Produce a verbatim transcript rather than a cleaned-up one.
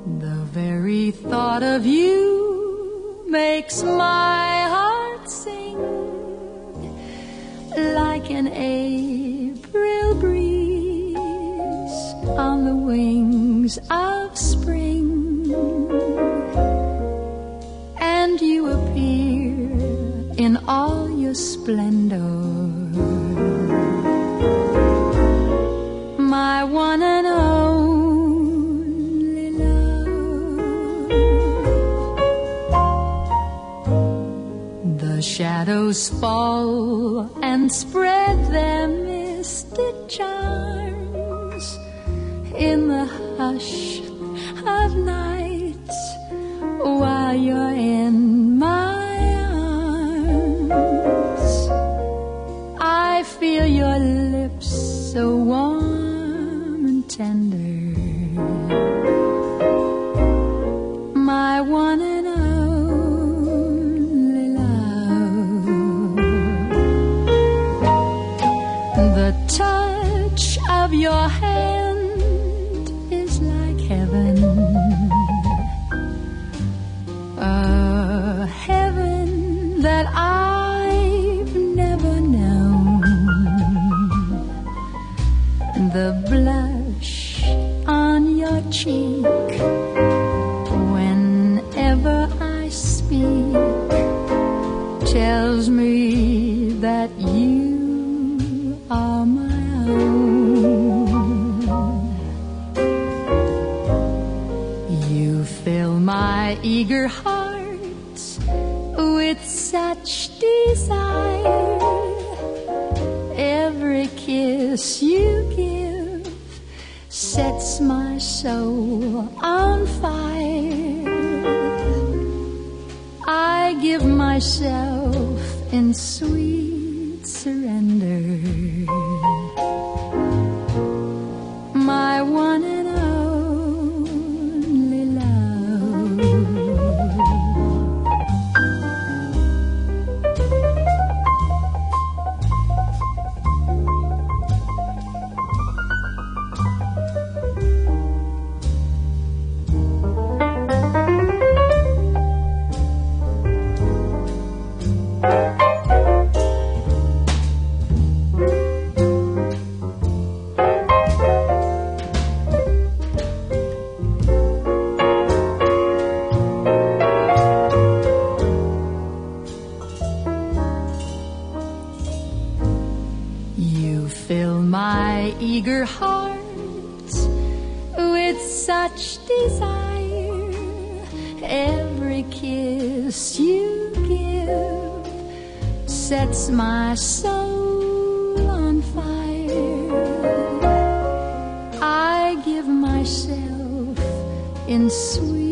The very thought of you makes my heart sing like an April breeze on the wings of spring. And you appear in all your splendor, my one and only love. The shadows fall and spread their mystic charms in the hush of night while you're in my arms. I feel your lips so warm and tender, my one and only love. The touch of your hand is like heaven, a heaven that I've never known. The blush on your cheek whenever I speak tells me that you are my own. You fill my eager heart with such desire. Every kiss you give sets my soul on fire. I give myself in sweet surrender, my one and only love. You fill my eager heart with such desire. Every kiss you give sets my soul on fire. I give myself in sweet